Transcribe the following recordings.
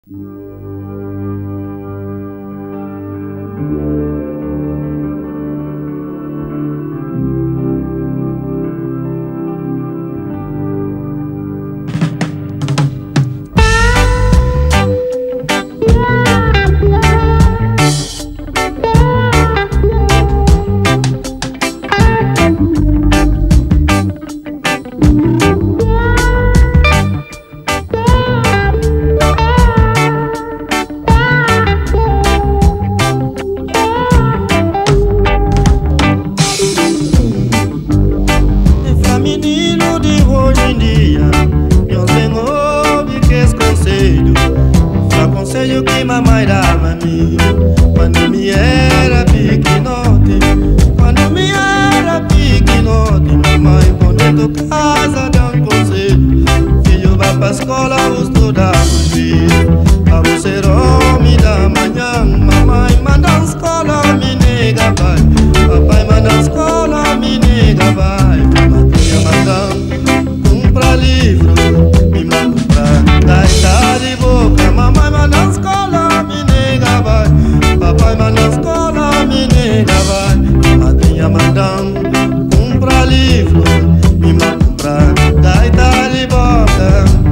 Conselho que mamãe dava a mim quando me era pequenote. Quando me era pequenote, mamãe quando dentro de casa dá um conselho: filho, vá pra escola, vou estudar comigo. Pra você ser homem da manhã, mamãe manda a escola, me nega vai. Papai manda a escola, me nega vai. Madrinha mandando comprar livro, me manda comprar gaita de boca. Mamãe manda a escola, me nega vai. Papai manda a escola, me nega vai. Madrinha mandando comprar livro, me manda comprar gaita de boca.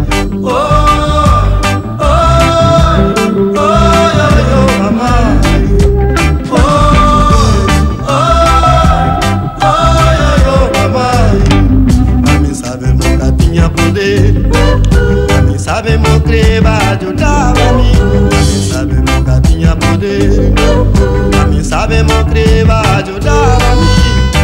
A mim sabe mo creba ajudava a mim. A mim sabe nunca tinha poder. A mim sabe mo creba ajudava a mim.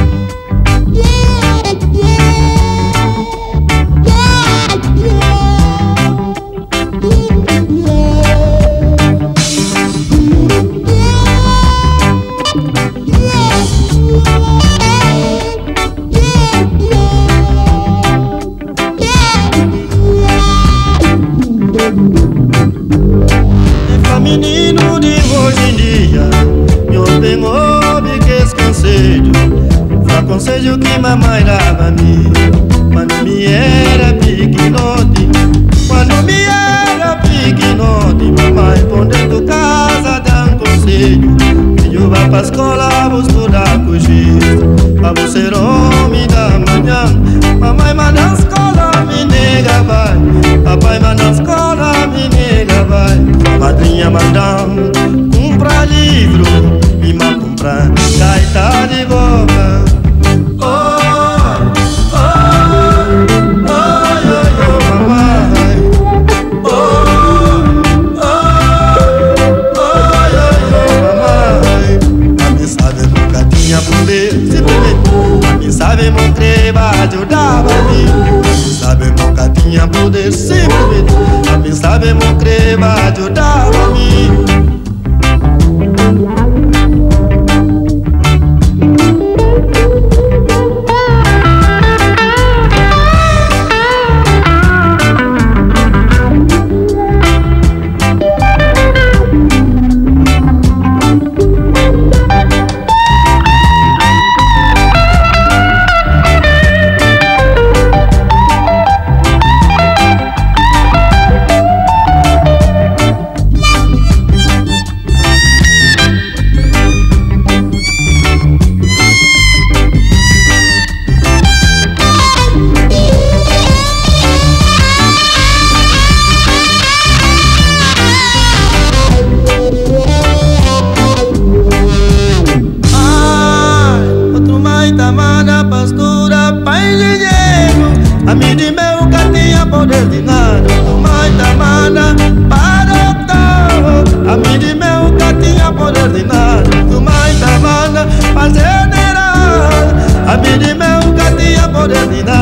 Menino de hoje em dia, eu tenho ouvido que esse conselho foi o conselho que mamãe dava a mim quando me era pequenote. Quando me era pequenote, mamãe por dentro de casa dá um conselho: filho, vá pra escola, vou estudar com giz. Pra você ser homem da manhã, mamãe manda a escola, me nega vai. Papai manda a escola, me nega vai. Madrinha mandando comprar livro, me manda comprar gaita de boca. A mim sabe mo creba ajudava a mim. A mim sabe nunca tinha poder simplesmente. A mim sabe mo creba ajudava a mim. Pastora, pai de dinheiro, a mim de meu que tinha poder de nada. Tu mãe da mana para octavo, a mim de meu que tinha poder de nada. Tu mãe da mana para general, a mim de meu que tinha poder de nada.